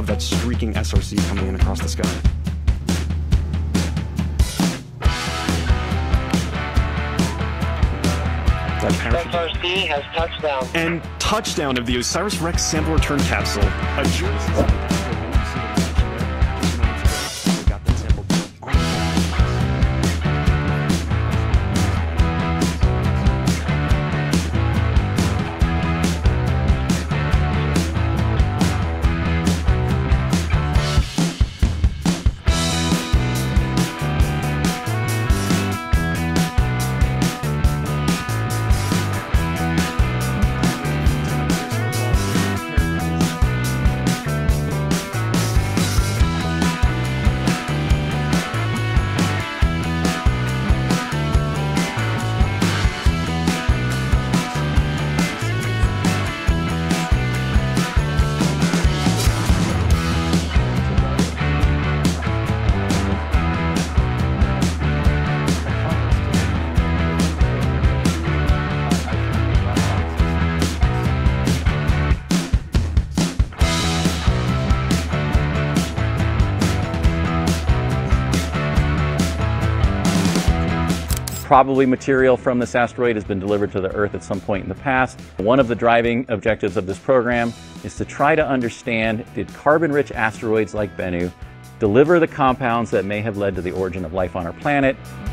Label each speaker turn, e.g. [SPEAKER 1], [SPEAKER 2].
[SPEAKER 1] of that streaking SRC coming in across the sky.
[SPEAKER 2] SRC has touchdown.
[SPEAKER 1] And touchdown of the OSIRIS-REx sample return capsule.
[SPEAKER 3] Probably material from this asteroid has been delivered to the Earth at some point in the past. One of the driving objectives of this program is to try to understand, did carbon-rich asteroids like Bennu deliver the compounds that may have led to the origin of life on our planet?